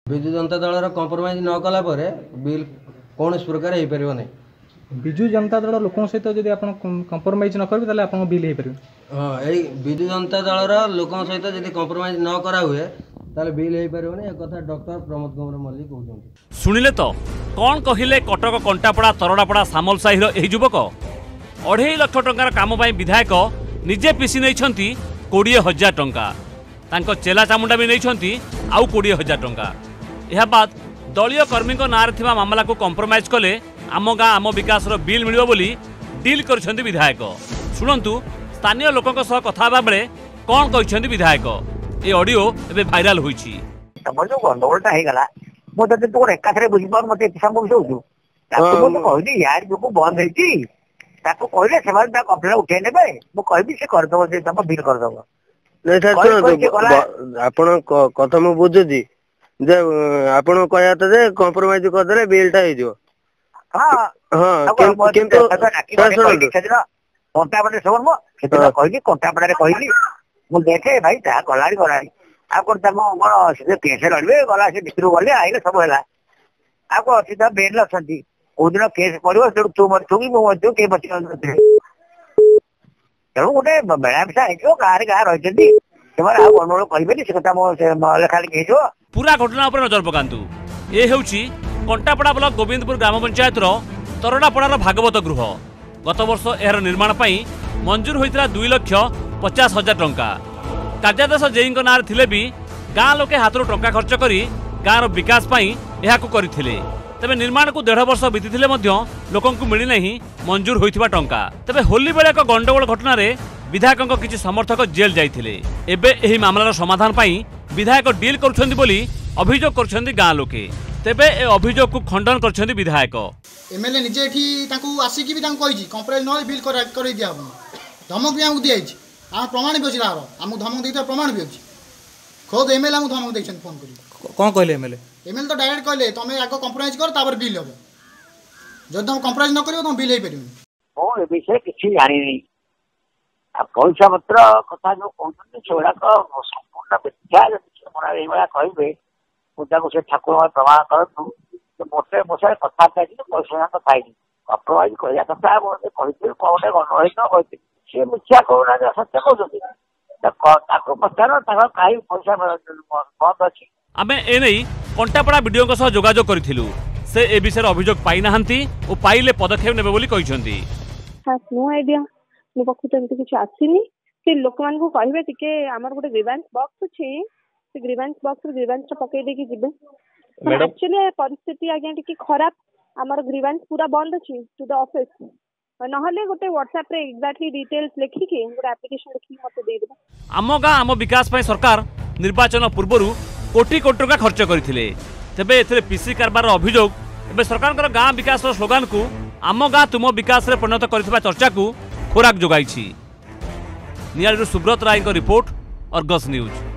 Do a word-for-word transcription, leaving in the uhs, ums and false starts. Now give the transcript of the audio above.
Biju Janata Dal compromise न कला bill कौन प्रकार हो पार नहीं। विजु जनता दल लोक सहित जब आप कंप्रोमाइज न करेंगे आप बिल हो पार। हाँ यही विजु जनता दल लोक सहित जब कंप्रोमाइज न करा हुए ताले बिल हो पार नहीं। एक कथा डॉक्टर प्रमोद कुमार मल्लिक कहते शुणिले तो कौन कहले कटक कंटापड़ा तरड़ापड़ा सामल साहिर यही युवक अढ़ाई लक्ष टंकार काम विधायक निजे पिसी नहीं कोड़े हजार टंका तांको चेला चामुंडा भी नहीं आउ कोड़े हजार टंका। यह बाद दलीय कर्मी ना मामला को कंप्रोमाइज कले आम गाँ आम विकास बिल मिल बोली डील कर विधायक। शुणु स्थानीय लोकों कथा बेले कौन कहते विधायक ये ऑडियो एबे भाइराल होईची। तमर जो गंडगोलटा हे गला मो तते तोर एकाथरे बुझी पार मते किसान को बुझौछु ताको मो कहली यार जो को बंद हेची ताको कहले सेमान ता कंप्लेन उठे नेबे मो कहबी से कर दबो जे तम बिल कर दबो नै सर आपण कथा मो बुझुदी जे आपण कहया त जे कंप्रोमाइज कर देले बिलटा हे जो। हां हां किंतु कोंटा बने सबर मो केतना कहली कोंटा बने कहली मु देखे भाई ता गलाड़ी गलाड़ी आपको तम कौन से केस लड़े गला से भितर गले आइले सब है आपको अच्छी तरह बेल अच्छी कौ दिन केस पड़ो तू मरु कि मुझे किए बच तेणु गोटे बेड़ामिशा हो गाँव गाँ रही गंडगोल कहे से कथा लेखा लिखी हो। पूरा घटना पर नजर पकांतु ये हेउची कंटापड़ा ब्लॉक गोविंदपुर ग्राम पंचायत तरड़ापड़ार भागवत गृह गत वर्ष यार निर्माण पर मंजूर होता दुई लक्ष पचास हजार टंका कार्यादेश जेई ना थिले भी गाँ लोके हाथ टंका खर्च करी गाँव विकास करते तेबे निर्माण को डेढ़ वर्ष बीती लोकों को मिली नहीं मंजूर होइथिबा टंका। तेबे होली बेले एक गंडगोल घटना रे विधायकों किसी समर्थक जेल जाइथिले एबे एही मामलार समाधान पाई विधायक डील करुछन्ति बोली अभियोग करुछन्ति गाँ लोके। तेबे ए अभियोग को खंडन करछन्ति विधायक। एमएलए निजे एठी ताकू आसी की भी ताकू कहिजी कंप्लेन न बिल कर कर दिया धमक भी हमको दिया आम प्रमाण भी अच्छी तार आमको धमक देता प्रमाण भी अच्छी खुद एमएलए आमको धमक देखते फोन कर कौन कहले एमएलए एमएलए तो डायरेक्ट कहले तुम आग कंप्रोमाइज कर तापर बिल हम जब तुम कंप्रोमाइज न करियो तुम बिल हो पारिबनी। ओ ए विषय किछि जानि नै अब पैसा पत्र कथा जो कहते सेगुड़ा संपूर्ण मिथ्या मोरा एभा कहबे मुद्दा को से ठाकुर प्रमाण करतु मोटे मोसे कथा कहि पैसा तो खाइनी कंप्रोमाइज करिया कथा बोलते कहते कोटे गणोहित कहते से मिथ्या कहना सत्य कहते पचार कहीं पैसा बंद अच्छी आमे एने कंटापड़ा वीडियो सह जोगाजोग करिथिलु से ए विषय अभियोग पाई नाहंती ओ पाइले पदक्षेप नेबे बोली कहिसंती। हां नो आईडिया मो पखु तंत किछ आसीनी से लोक मान को कहबे टिके हमर गोटे ग्रीवेंस बॉक्स अछि से ग्रीवेंस बॉक्स रे ग्रीवेंस पकई दे कि जिबे एक्चुअली परिस्थिति आगे टिके खराब हमर ग्रीवेंस पूरा बंद अछि टू द ऑफिस नहले गोटे व्हाट्सएप रे एक्जेक्टली डिटेल्स लिखि के गोटे एप्लीकेशन लिखि मते दे दे। आम गाँ आम विकास पई सरकार निर्वाचन पूर्वरु कोटी कोटी टका खर्च करथिले तेबे एथरे पीसी कारबार अभियोग एबे सरकार गाँ विकास स्लोगान को आम गाँ तुम विकास रे परिणत करथिबा चर्चा को खोराक जोगाइछि। नियालु Subrat Ray report Argus news.